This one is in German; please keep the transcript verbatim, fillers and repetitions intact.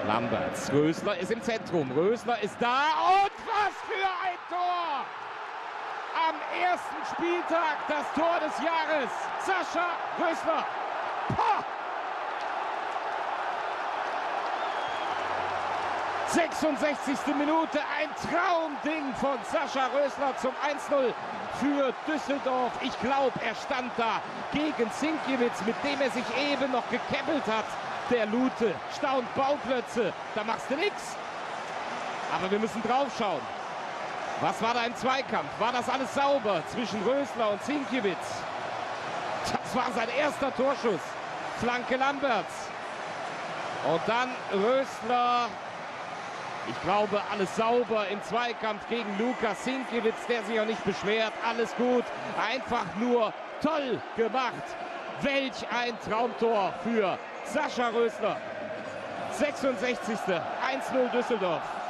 Lamberts. Rösler ist im Zentrum. Rösler ist da. Und was für ein Tor! Am ersten Spieltag das Tor des Jahres. Sascha Rösler. Poh! sechsundsechzigste Minute. Ein Traumding von Sascha Rösler zum eins null für Düsseldorf. Ich glaube, er stand da gegen Sinkiewicz, mit dem er sich eben noch gekäppelt hat. Der Lute staunt Bauklötze. Da machst du nichts. Aber wir müssen drauf schauen. Was war da im Zweikampf? War das alles sauber zwischen Rösler und Sinkiewicz? Das war sein erster Torschuss. Flanke Lamberts. Und dann Rösler. Ich glaube, alles sauber im Zweikampf gegen Lukas Sinkiewicz, der sich auch nicht beschwert. Alles gut. Einfach nur toll gemacht. Welch ein Traumtor für Sascha Rösler. sechsundsechzigste eins null Düsseldorf.